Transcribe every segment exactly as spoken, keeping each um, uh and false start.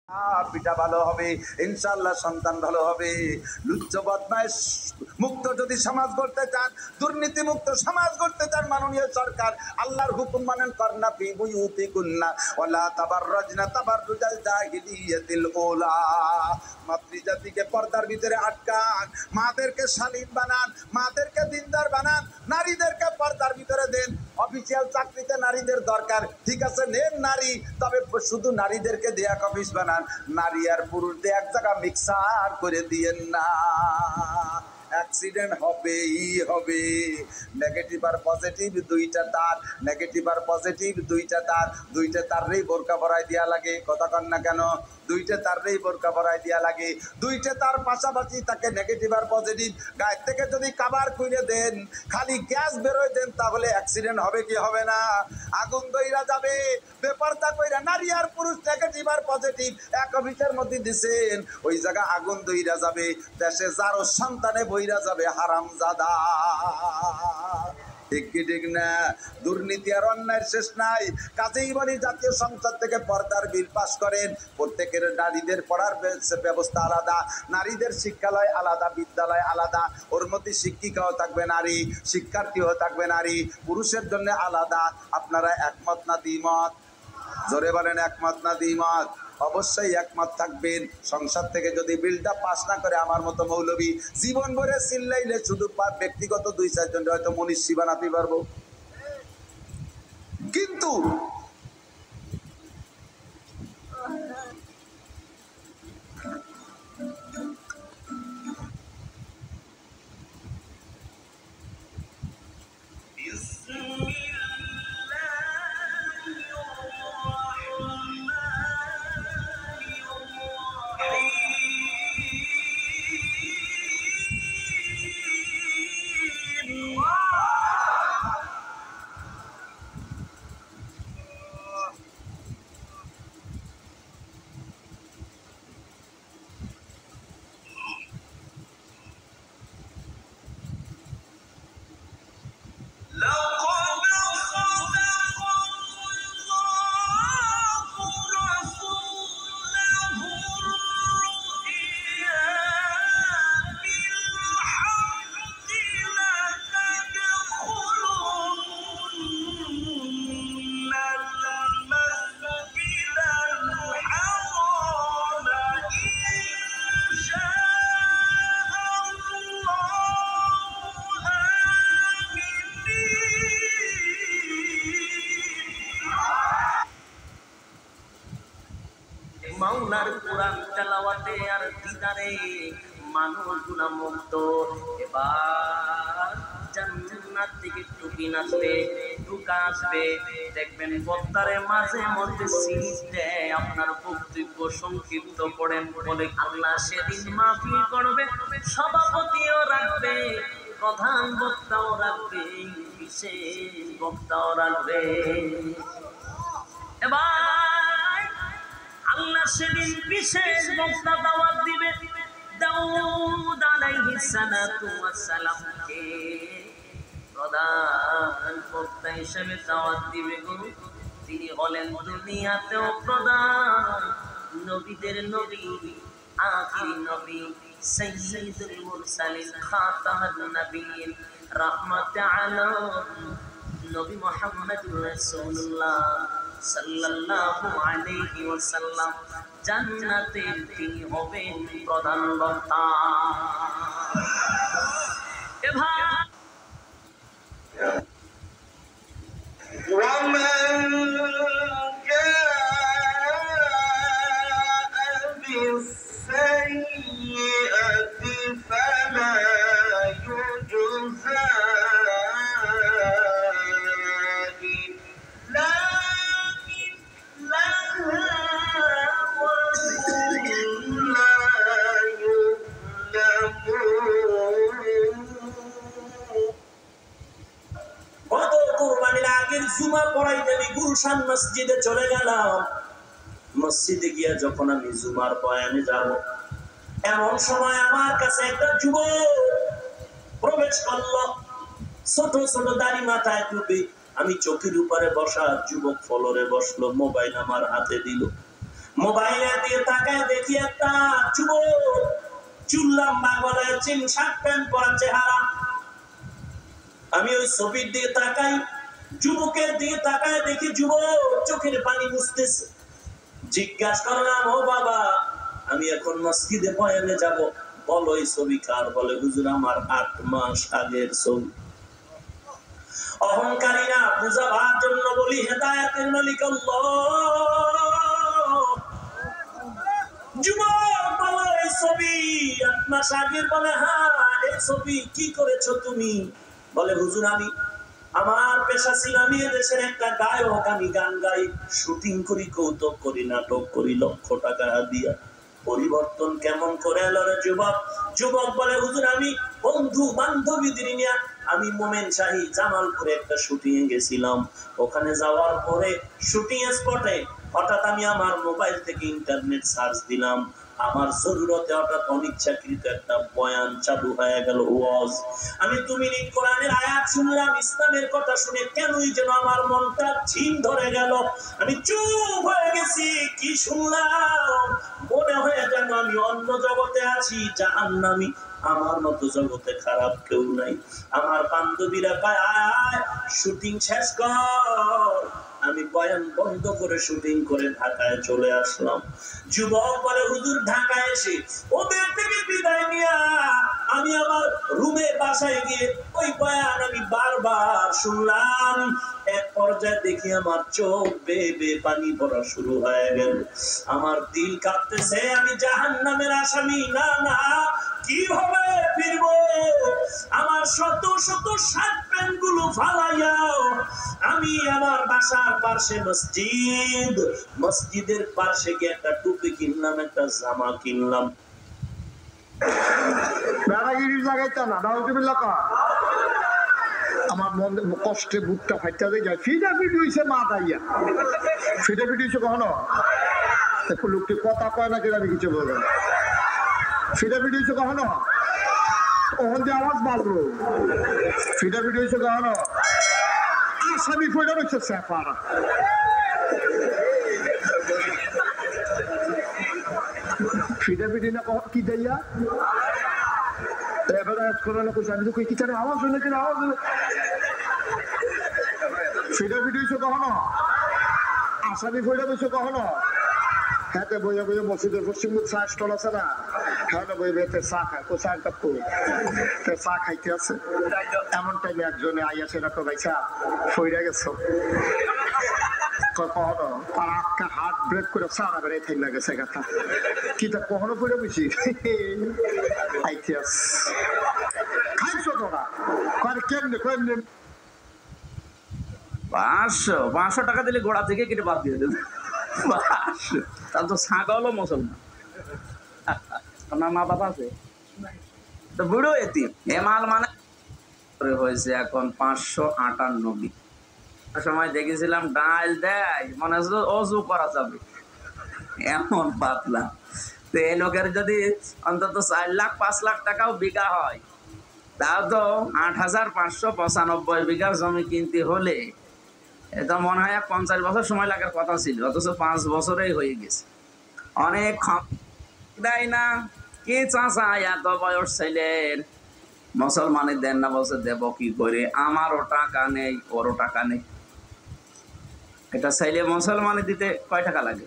পিতা ভালো হবে, ইনশাআল্লাহ সন্তান ভালো হবে। লুচ্চ বদমাইশ মুক্ত যদি সমাজ গড়তে চান, দুর্নীতি মুক্ত সমাজ গড়তে চান, মাননীয় সরকার আল্লাহর হুকুম মানেন, করনা ফি বুয়ুতিকুন্না ওয়ালা তাবাররাজনা তাবাররুজাল জাহিলিয়াতিল উলা। মাতৃজাতিকে পর্দার ভিতরে আটকান, মাদেরকে শালীন বানান, মাদেরকে দিনদার বানান, নারীদেরকে পর্দার ভিতরে দেন। অফিসিয়াল চাকরিতে নারীদের দরকার, ঠিক আছে নেন নারী, তবে শুধু নারীদেরকে দেয়া অফিস বানান, নারী আর পুরুষদের এক জায়গা মিক্সার করে দিয়েন না। অ্যাক্সিডেন্ট হবেই হবে। নেগেটিভ আর পজিটিভ দুইটা তার, নেগেটিভ আর পজিটিভ দুইটা তার, দুইটা তারেই বোরকা পরাই দেওয়া লাগে, কথা কন না কেন? দুইটা তারেই বোরকা পরাই দেওয়া লাগে, দুইটা তার পাশাপাশি তাকে নেগেটিভ আর পজিটিভ গায়ের থেকে যদি কাবার করে দেন, খালি গ্যাস বেরোয় দেন, তাহলে অ্যাক্সিডেন্ট হবে কি হবে না? আগুন দইরা যাবে। বেপরদা কইরা নারী আর পুরুষ নেগেটিভ আর পজিটিভ এক অফিসের মধ্যে দিছেন, ওই জায়গা আগুন দইরা যাবে, দেশে যারও সন্তানে বইরা যাবে হারামজাদা। ঠিক কি ঠিক না? দুর্নীতি আর অন্যায়ের শেষ নাই। কাজেই বলি জাতীয় সংসদ থেকে পর্দার বিল পাস করেন, প্রত্যেকের নারীদের পড়ার ব্যবস্থা আলাদা, নারীদের শিক্ষালয় আলাদা, বিদ্যালয় আলাদা, ওর মধ্যে শিক্ষিকাও থাকবে নারী, শিক্ষার্থীও থাকবে নারী, পুরুষের জন্য আলাদা। আপনারা একমত না দ্বিমত? জোরে বলেন একমত না দ্বিমত? অবশ্যই একমত থাকবেন। সংসদ থেকে যদি বিলটা পাস না করে, আমার মতো মৌলবী জীবন ভরে চিল্লাইলে শুধু ব্যক্তিগত দুই চারজন হয়তো মনীষী বানাতে পারবো, কিন্তু মাওলার কোরআন তেলাওয়াতে আর দিদারে মানুষগুলা মুক্ত। এবার জান্নাত থেকে টুপি নাচবে, টুকা আসবে, দেখবেন বক্তারে মাঝে মধ্যে সিরিজ দেয়, আপনার বক্তব্য সংক্ষিপ্ত করেন বলে আল্লাহ সেদিন মাফি করবে, সভাপতিও রাখবে, প্রধান বক্তাও রাখবে, বিশেষ বক্তাও রাখবে। এবার আল্লাহ সেদিন বিশেষ বক্তা দাওয়াত দিবে। দাউদ আলাইহিস সালাতু ওয়াস সালামকে প্রধান বক্তা হিসেবে দাওয়াত দিবে গো। তিনি হলেন দুনিয়াতেও প্রধান, নবীদের নবী, আখিরি নবী, সাইয়্যিদুল মুরসালিন, খাতামুন নবিয়্যিন, রাহমাতুল আলামিন, নবী মুহাম্মদুর রাসূলুল্লাহ সাল্লাল্লাহু আলাইহি ওয়াসাল্লাম। জান্নাতের তিনি হবেন প্রধান বক্তা। এবার ওয়ামান জাআ বিস-সাইয়্যিআতি ফালা ইউজা জুমা পড়াইতে আমি গুলশান মসজিদে চলে গেলাম। মসজিদে গিয়া যখন আমি জুমার বয়ানে যাব, এমন সময় আমার কাছে একটা যুবক প্রবেশ করলো, ছোট ছোট দাড়ি, মাথায় টুপি। আমি চোখের উপরে বসা, যুবক ফলরে বসলো, মোবাইল আমার হাতে দিল, মোবাইলে দিয়ে তাকে দেখি একটা যুবক, চুল লম্বা, গলায় চেন, শার্ট প্যান্ট পরা চেহারা। আমি ওই ছবির দিকে তাকাই, যুবকের দিকে তাকায় দেখি যুবক চোখের পানি মুছতেছে। জিজ্ঞাসা করলাম, ও বাবা, আমি এখন মসজিদে বয়ানে যাব, বলো এই ছবি কার? বলে, হুজুর আমার আট মাস আগের ছবি। অহংকারী না, বুঝাবার জন্য বলি, হেদায়েতের মালিক আল্লাহ। যুবক বলো, এই ছবি আট মাস আগের? বলে, হ্যাঁ। এই ছবি কি করেছো তুমি? বলে, হুজুর আমি, আমার পেশা ছিল, আমি এদেশের একটা গায়ক, আমি গান গাই, শুটিং করি, কৌতুক করি, নাটক করি, লক্ষ টাকা দিয়া। পরিবর্তন কেমন করে এলো রে যুবক? যুবক বলে, হুজুর আমি বন্ধু বান্ধবীদের নিয়ে আমি মোমেন শাহী জামালপুরে একটা শুটিং এ গেছিলাম। ওখানে যাওয়ার পরে শুটিং স্পটে হঠাৎ আমি আমার মোবাইল থেকে ইন্টারনেট সার্চ দিলাম, আমার জরুরতে হঠাৎ অনিচ্ছাকৃত একটা বয়ান চালু হয়ে গেল, ওয়াজ। আমি দু মিনিট কোরআনের আয়াত শুনলাম, ইসলামের কথা শুনে কেনই যেন আমার মনটা ঝিম ধরে গেল। আমি চুপ হয়ে গেছি। কি শুনলাম? মনে হয়ে যেন আমি অন্য জগতে আছি, জাহান্নামী। আমার মতো জগতে খারাপ কেউ নাই। আমার বান্ধবীরা পায়, আয় শুটিং শেষ কর। আমি বয়ান বন্ধ করে শুটিং করে ঢাকায় চলে আসলাম। যুবক বলে, হুজুর ঢাকায় এসে ওদের থেকে বিদায় নিয়ে আমি আমার রুমে বাসায় গিয়ে ওই বয়ান আমি বারবার শুনলাম। এক পর্যায়ে দেখি আমার চোখ বেয়ে বেয়ে পানি পড়া শুরু হয়ে গেল। আমার দিল কাঁপতেছে, আমি জাহান্নামের আসামি। না না, কিভাবে ফিরবো? আমার শত শত শার্ট প্যান্ট গুলো ফালাইয়াও আমি আমার বাসার পাশে মসজিদ, মসজিদের পাশে গিয়ে একটা টুপি কিনলাম, একটা জামা কিনলাম। আমার মন কষ্টে বুকটা ফাইটা যায়। ফিডা ফিডি হয়েছে মা দাইয়া, ফিডা ফিডি হয়েছে কখনো লোকটি কথা কয় না, কেন কিছু বলবো। ফিডা ফিডি হয়েছে কখনো, ওখান দিয়ে আওয়াজ বাজলো। ফিডা ফিডি হয়েছে কখনো, আসামি ফিডা হচ্ছে স্যাপার। ফিডা ফিডি না কি দাইয়া আওয়াজ হলে কিনা আওয়াজ ফিডা ফিডি হয়েছে কখনো, আসামি ফিডা হয়েছে কখনো। হ্যাঁ বইয়া বইয়া মসজিদের পশ্চিম চা স্টল আছে না, হ্যাঁ বই বেতে চা খায়, তো চা কাপ চা খাইতে আছে। এমন টাইমে একজনে আইয়া সেটা তো ভাই চা ফইরা গেছো কখনো, আর আটকা হাত ব্রেক করে চারা বেড়ে থাই লাগেছে কথা কি তা কখনো ফইরা বুঝি আইতিয়াস খাইছো তোরা কয় কেমনে কেমনে। পাঁচশো পাঁচশো টাকা দিলে গোড়া থেকে কেটে বাদ দিয়ে দেবে। পাঁচশো, তাহলে তো ছাগলও মুসলমান। আপনার মা বাবা আছে তো বুড়ো এতিম। হেমাল মানে হয়েছে এখন পাঁচশো আটানব্বই। সময় দেখেছিলাম ডাল দেয়, মনে হচ্ছে অজু করা যাবে, এমন পাতলা। তো এই লোকের যদি অন্তত চার লাখ পাঁচ লাখ টাকাও বিঘা হয়, তাও তো আট হাজার পাঁচশো পঁচানব্বই বিঘা জমি কিনতে হলে এটা মনে হয় পঞ্চাশ বছর সময় লাগার কথা ছিল, অথচ পাঁচ বছরেই হয়ে গেছে। অনেক দেয় না কি চাচা, এত বয়স ছেলের মুসলমানের দেন না, বলছে দেব কি করে, আমারও টাকা নেই ওরও টাকা নেই। এটা চাইলে মুসলমানে দিতে কয় টাকা লাগে?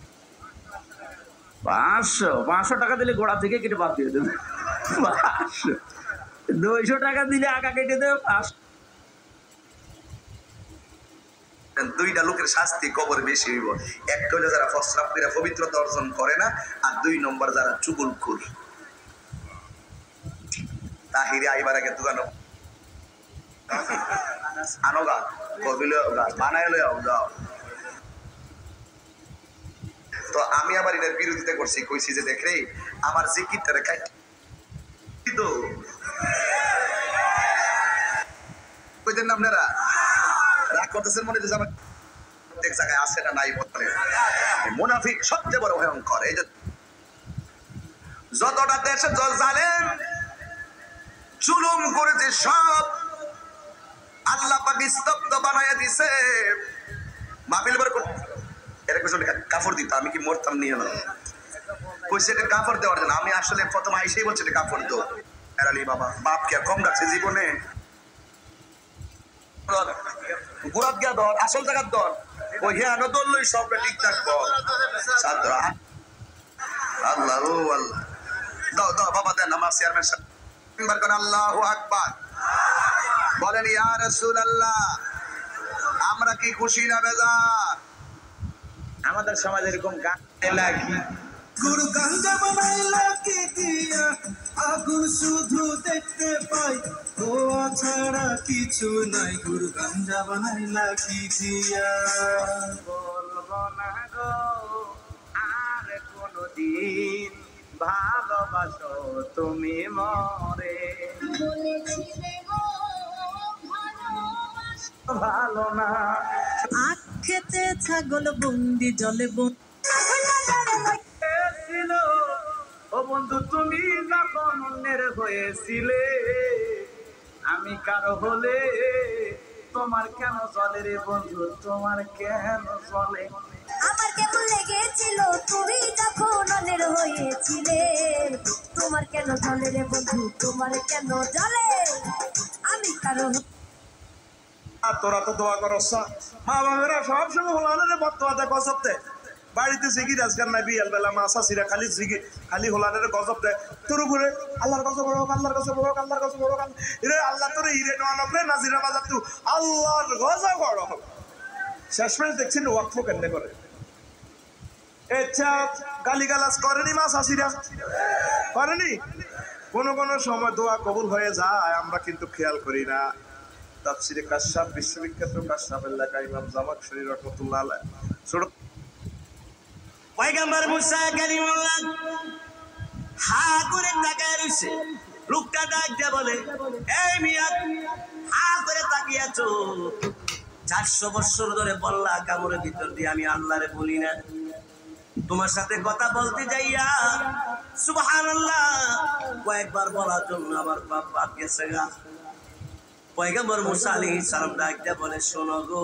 পাঁচশো পাঁচশো টাকা দিলে গোড়া থেকে কেটে বাদ দিয়ে দেবে। পাঁচশো দুইশো টাকা দিলে আঁকা কেটে দেবে। পাঁচশো দুইটা লোকের শাস্তি কবর বেশি হইব। একটা হলো যারা প্রস্রাব করে পবিত্রতা অর্জন করে না, আর দুই নম্বর যারা চুগলখোর। তাহিরে আইবার আগে দোকান আনো গা কবিল বানায় লই যাও। তো আমি আবার এটার বিরোধিতা করছি, কইছি যে দেখ রে আমার জিকিরটারে খাই তো কইতেন না আপনারা রাগ করতেছেন মনে যে আমার প্রত্যেক জায়গায় আছে না নাই বলে। মুনাফিক সবচেয়ে বড় ভয়ঙ্কর। এই যে যতটা দেশে জল জালেন জুলুম করেছে সব আল্লাহ পাক স্তব্ধ বানাইয়া দিছে। মাহফিল বার এর পেছনে কাপড় দিত, আমি কি মরতাম নিয়ে না কইছে এটা কাপড় দেওয়ার জন্য। আমি আসলে প্রথম আইসেই বলছি এটা কাপড় দো। আলী বাবা বাপ কে কম রাখছে জীবনে। গুড়াত গিয়া ধর, আসল জায়গার ধর, ওই হ্যাঁ ধরলই সবটা ঠিক থাকবো। ছাত্র আল্লাহ ও আল্লাহ, দাও দাও বাবা দেন আমার চেয়ারম্যান সাহেব আল্লাহু আকবার বলেন ইয়া রাসূলুল্লাহ। আমরা কি খুশি না বেজার? আমাদের সমাজে এরকম গান লাগি গুরু গাঞ্জা বানাইলা কি দিয়া, আগুন শুধু দেখতে পাই, ধোয়া ছাড়া কিছু নাই। গুরু গাঞ্জা বানাইলা কি দিয়া, বলবো না গো আর কোনদিন ভালোবাসো তুমি মরে, ভালো না। আখ খেতে ছাগল বন্দি জলে ছিল ও বন্ধু তুমি যখন অন্যের হয়েছিলে, আমি কারো হলে তোমার কেন চলে রে বন্ধু, তোমার কেন চলে? আমার কেমন লেগেছিল তুমি যখন অন্যের হয়েছিলে, তোমার কেন জলে রে বন্ধু, তোমার কেন জলে? আমি কারো তোরা তো দোয়া করস মা বাবারা সব সময় হোলানের বর্তমান দেয় গজব দেয়। বাড়িতে জিগির আজকাল নাই বিয়াল বেলা মা শাশিরা খালি জিগি খালি হোলানের গজব দেয় তোর উপরে। আল্লাহর গজব হোক, আল্লাহর গজব হোক, আল্লাহর গজব হোক। রে আল্লাহ তোর হিরে নয় নাজিরা বাজার তু আল্লাহর গজব হোক। শেষমেশ দেখছি ওয়াকফ কেন্দ্রে করে গালিগালাজ করেনি মা শাশিরা, করেনি। কোনো কোনো সময় দোয়া কবুল হয়ে যায়, আমরা কিন্তু খেয়াল করি না। তাফসিরে কাশফ, বিশ্ববিখ্যাত কাশফের লেখা ইমাম জামাখশরী রাহমাতুল্লাহ আলাইহি ছোট পয়গম্বর মুসা কালিমুল্লাহ হা করে তাকায় রইছে। লোকটা ডাক দিয়ে বলে, এই মিয়া হা করে তাকিয়ে আছো, চারশো বছর ধরে বল্লা কামড়ের ভিতর দিয়ে আমি আল্লাহরে বলি না, তোমার সাথে কথা বলতে যাইয়া সুবহানাল্লাহ কয়েকবার বলার জন্য আমার বাপ বাপ গেছে গা। পয়গম্বর মুসা আলাইহিস সালাম ডাক দিয়ে বলে, শোনো গো,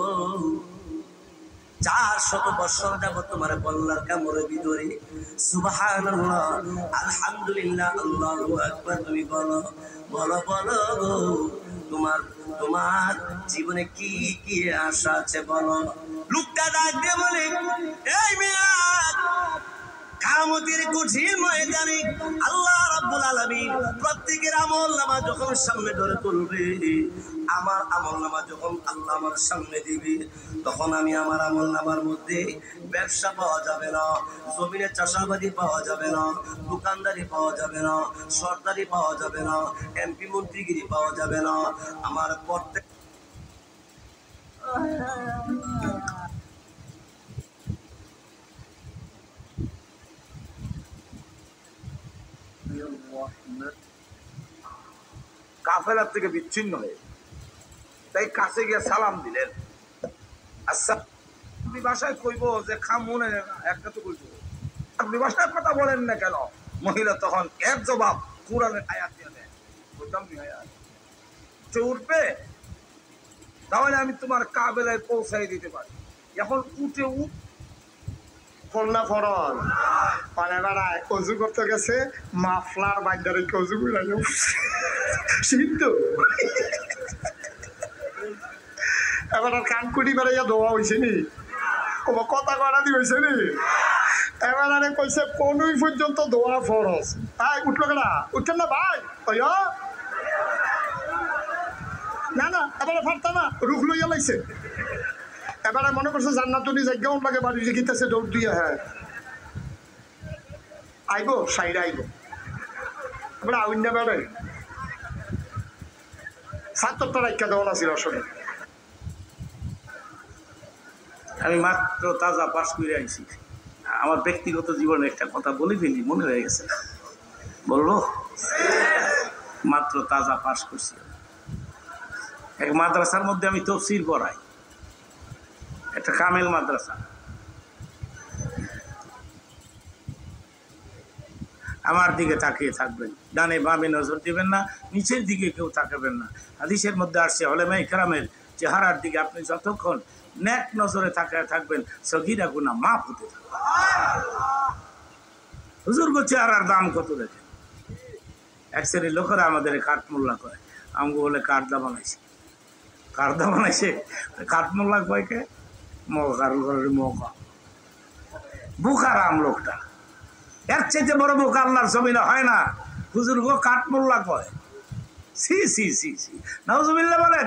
চার শত বছর যাব তোমার বল্লার কামড়ের ভিতরে সুবহানাল্লাহ আলহামদুলিল্লাহ আল্লাহু আকবার তুমি বলো বলো বলো গো, তোমার তোমার জীবনে কি কি আশা আছে বলো। লোকটা ডাক দিয়ে বলে, এই মিয়া কিয়ামতের কঠিন ময়দানে আল্লাহ রাব্বুল আলামিন প্রত্যেকের আমলনামা যখন সামনে ধরে তুলবে, আমার আমলনামা যখন আল্লাহ আমার সামনে দিবে, তখন আমি আমার আমলনামার মধ্যে ব্যবসা পাওয়া যাবে না, জমিনে চাষাবাদি পাওয়া যাবে না, দোকানদারি পাওয়া যাবে না, সরকারি পাওয়া যাবে না, এমপি মন্ত্রীগিরি পাওয়া যাবে না। আমার প্রত্যেক কাফেলার থেকে বিচ্ছিন্ন হয়ে তাই কাছে গিয়ে সালাম দিলেন। আচ্ছা আপনি ভাষায় কইব যে খামুনে একটা তো কইব, আপনি ভাষায় কথা বলেন না কেন? মহিলা তখন এক জবাব কোরআনের আয়াত দিয়ে দেন, বলতাম কি আয়াত যে উঠবে তাহলে আমি তোমার কাবেলায় পৌঁছাই দিতে পারি। এখন উঠে উঠ করলা ফরজ পানে বেড়ায় অজু করতে গেছে, মাফলার বাইদারে অজু করে সিদ্ধ এবার আর কানকুটি বেড়াইয়া ধোয়া হয়েছে নি, তোমার কথা করা দি হয়েছে নি। এবার আরে কইছে কোনই পর্যন্ত ধোয়া ফরজ। তাই উঠলো কেনা? উঠছেন না ভাই? না না এবারে ফারতা না, রুখ লইয়া লাইছে। এবারে মনে করছে জান্নাতুনি জায়গাও লাগে বাড়ি লিখিতেছে দৌড় দিয়ে। হ্যাঁ আইব সাইড আইব এবার আউন্ডা বেড়ে সাতটা রাইকা দেওয়া আছিল আসলে। আমি মাত্র তাজা পাস করে আইছি, আমার ব্যক্তিগত জীবনে একটা কথা বলে ফেলি, মনে হয়ে গেছে, বলবো? মাত্র তাজা পাস করছি, এক মাদ্রাসার মধ্যে আমি তফসির পড়াই, একটা কামেল মাদ্রাসা। আমার দিকে তাকিয়ে থাকবেন, ডানে বামে নজর দিবেন না, নিচের দিকে কেউ তাকাবেন না। হাদিসের মধ্যে আসছে উলামায়ে ইকরামের চেহারার দিকে আপনি যতক্ষণ নেক নজরে তাকায় থাকবেন, সগীরা গুনাহ মাফ হতে থাকবে। হুজুর গো চেহারার দাম কত দেখে। এক শ্রেণীর লোকেরা আমাদের কাঠমোল্লা কয়, আমাকে বলে কাঠদা বানাইছে, কাঠদা বানাইছে, কাঠমোল্লা কয়কে মৌকার ঘরের মৌকা, বুকারাম লোকটা। এর চাইতে বড় বোকা আল্লাহর জমিনে হয় না। হুজুর গো কাঠমোল্লা কয়, সি সি সি সি নাউজুবিল্লাহ বলেন।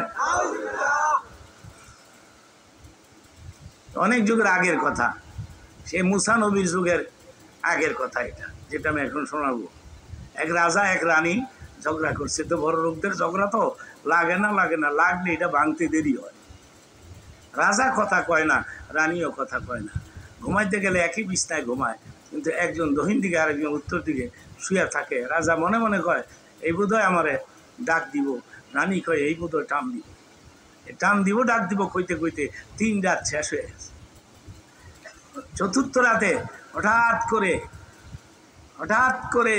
অনেক যুগের আগের কথা, সেই মুসা নবীর যুগের আগের কথা এটা, যেটা আমি এখন শোনাবো। এক রাজা এক রানী ঝগড়া করছে। তো বড় লোকদের ঝগড়া তো লাগে না লাগে না লাগলে এটা ভাঙতে দেরি হয়। রাজা কথা কয় না, রানীও কথা কয় না। ঘুমাইতে গেলে একই বিছনায় ঘুমায়, কিন্তু একজন দক্ষিণ দিকে আরেকজন উত্তর দিকে শুয়ে থাকে। রাজা মনে মনে কয় এই বোধহয় আমারে ডাক দিব, রানী কয় এই বোধহয় টান দিব, টান দিব ডাক দিব কইতে কইতে তিন রাত শেষ হয়ে গেছে। চতুর্থ রাতে হঠাৎ করে হঠাৎ করে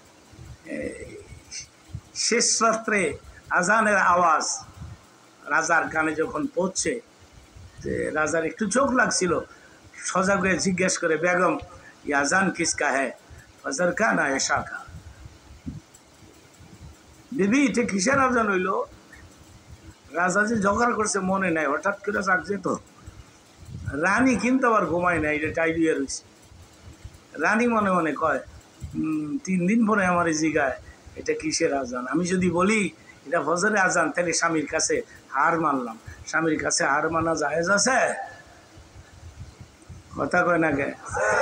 শেষ রাত্রে আজানের আওয়াজ রাজার কানে যখন পৌঁছে, রাজার একটু চোখ লাগছিল। সজাগ হয়ে জিজ্ঞেস করে, বেগম ये আজান কিসকা হ্যাঁ? ফজর কা না এশা কা? বিবি এটা কিসের আজান হইল? রাজা যে ঝগড়া করছে মনে নাই, হঠাৎ করে জাগছে তো। রানী কিন্তু আবার ঘুমায় না, এটা টাইলিয়ে রয়েছে। রানী মনে মনে কয় তিন দিন পরে আমার জিগায় এটা কিসের আজান। আমি যদি বলি এটা ফজরের আজান, তাহলে স্বামীর কাছে হার মানলাম। স্বামীর কাছে হার মানা জায়েজ আছে? কথা কয় না কে?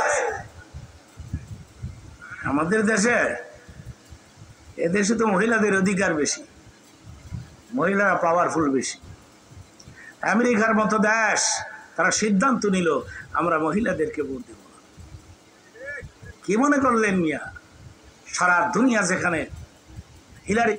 আমাদের দেশে, এদেশে তো মহিলাদের অধিকার বেশি, মহিলারা পাওয়ারফুল বেশি। আমেরিকার মতো দেশ, তারা সিদ্ধান্ত নিল আমরা মহিলাদেরকে ভোট দেব না। কি মনে করলেন মিয়া? সারা দুনিয়া যেখানে হিলারি